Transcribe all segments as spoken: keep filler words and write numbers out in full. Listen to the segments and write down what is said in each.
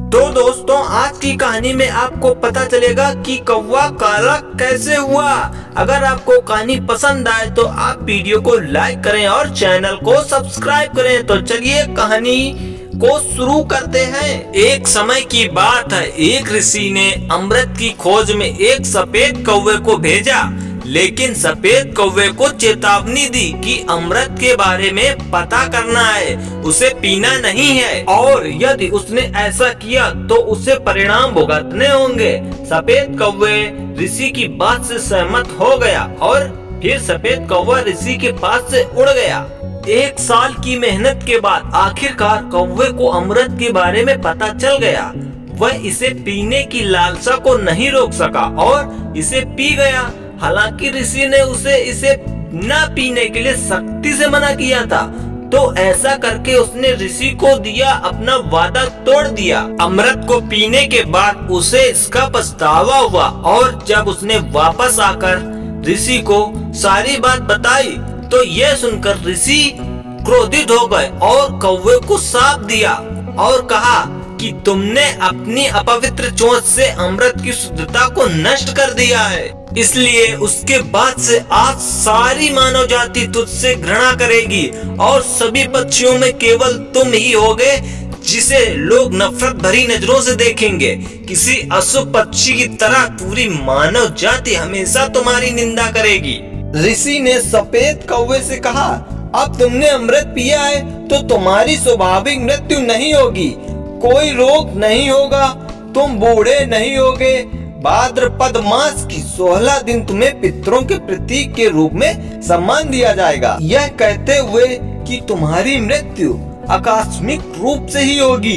तो दोस्तों आज की कहानी में आपको पता चलेगा कि कौवा काला कैसे हुआ। अगर आपको कहानी पसंद आए तो आप वीडियो को लाइक करें और चैनल को सब्सक्राइब करें। तो चलिए कहानी को शुरू करते हैं। एक समय की बात है, एक ऋषि ने अमृत की खोज में एक सफेद कौवे को भेजा, लेकिन सफेद कौवे को चेतावनी दी कि अमृत के बारे में पता करना है, उसे पीना नहीं है, और यदि उसने ऐसा किया तो उसे परिणाम भुगतने होंगे। सफेद कौवे ऋषि की बात से सहमत हो गया और फिर सफेद कौवा ऋषि के पास से उड़ गया। एक साल की मेहनत के बाद आखिरकार कौवे को अमृत के बारे में पता चल गया। वह इसे पीने की लालसा को नहीं रोक सका और इसे पी गया। हालांकि ऋषि ने उसे इसे न पीने के लिए सख्ती से मना किया था, तो ऐसा करके उसने ऋषि को दिया अपना वादा तोड़ दिया। अमृत को पीने के बाद उसे इसका पछतावा हुआ और जब उसने वापस आकर ऋषि को सारी बात बताई तो यह सुनकर ऋषि क्रोधित हो गए और कौवे को शाप दिया और कहा कि तुमने अपनी अपवित्र चोंच से अमृत की शुद्धता को नष्ट कर दिया है, इसलिए उसके बाद से आज सारी मानव जाति तुझसे घृणा करेगी और सभी पक्षियों में केवल तुम ही होगे जिसे लोग नफरत भरी नजरों से देखेंगे। किसी अशुभ पक्षी की तरह पूरी मानव जाति हमेशा तुम्हारी निंदा करेगी। ऋषि ने सफेद कौवे से कहा, अब तुमने अमृत पिया है तो तुम्हारी स्वाभाविक मृत्यु नहीं होगी, कोई रोग नहीं होगा, तुम बूढ़े नहीं होगे। भाद्रपद मास की सोलह दिन तुम्हें पितरों के प्रतीक के रूप में सम्मान दिया जाएगा। यह कहते हुए कि तुम्हारी मृत्यु आकस्मिक रूप से ही होगी।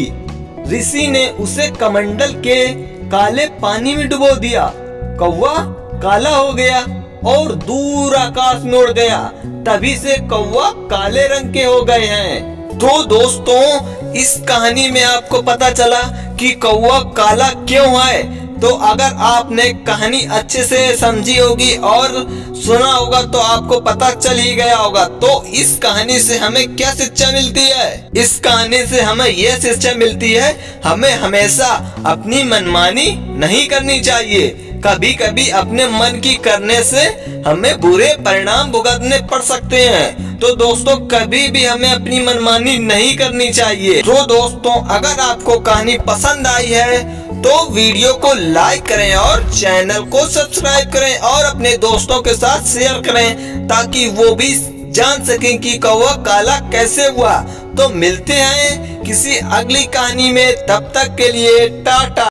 ऋषि ने उसे कमंडल के काले पानी में डुबो दिया। कौवा काला हो गया और दूर आकाश में उड़ गया। तभी से कौवा काले रंग के हो गए हैं। तो दोस्तों इस कहानी में आपको पता चला कि कौवा काला क्यों है। तो अगर आपने कहानी अच्छे से समझी होगी और सुना होगा तो आपको पता चल ही गया होगा। तो इस कहानी से हमें क्या शिक्षा मिलती है? इस कहानी से हमें यह शिक्षा मिलती है, हमें हमेशा अपनी मनमानी नहीं करनी चाहिए। कभी कभी अपने मन की करने से हमें बुरे परिणाम भुगतने पड़ सकते हैं। तो दोस्तों कभी भी हमें अपनी मनमानी नहीं करनी चाहिए। तो दोस्तों अगर आपको कहानी पसंद आई है तो वीडियो को लाइक करें और चैनल को सब्सक्राइब करें और अपने दोस्तों के साथ शेयर करें ताकि वो भी जान सकें कि कौवा काला कैसे हुआ। तो मिलते हैं किसी अगली कहानी में, तब तक के लिए टाटा।